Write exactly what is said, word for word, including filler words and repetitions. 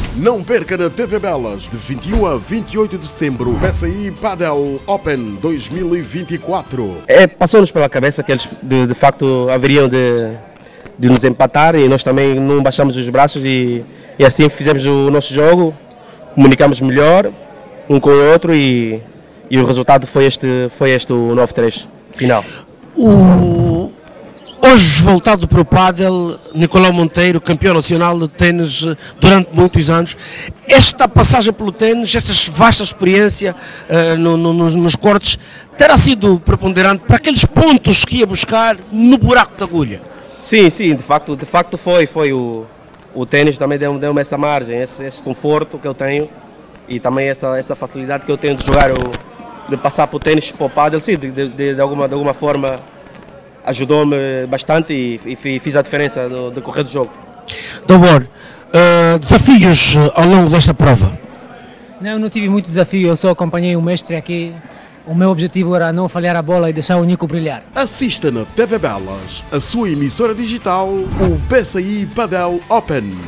Não perca na T V Belas, de vinte e um a vinte e oito de setembro, P S I Padel Open dois mil e vinte e quatro. É, passou-nos pela cabeça que eles de, de facto haveriam de, de nos empatar e nós também não baixamos os braços e, e assim fizemos o nosso jogo, comunicamos melhor um com o outro e, e o resultado foi este, foi este o nove três final. O... Hoje, voltado para o pádel, Nicolau Monteiro, campeão nacional de ténis durante muitos anos. Esta passagem pelo ténis, essa vasta experiência uh, no, no, nos, nos cortes, terá sido preponderante para aqueles pontos que ia buscar no buraco da agulha? Sim, sim, de facto, de facto foi. foi o, o ténis também deu-me deu essa margem, esse, esse conforto que eu tenho e também essa, essa facilidade que eu tenho de jogar, o, de passar para o ténis para o pádel, sim, de, de, de, alguma, de alguma forma ajudou-me bastante e, e fiz a diferença no decorrer do jogo. Dobor, uh, desafios ao longo desta prova? Não, não tive muito desafio, eu só acompanhei o mestre aqui. O meu objetivo era não falhar a bola e deixar o Nico brilhar. Assista na T V Belas, a sua emissora digital, o P S I Padel Open.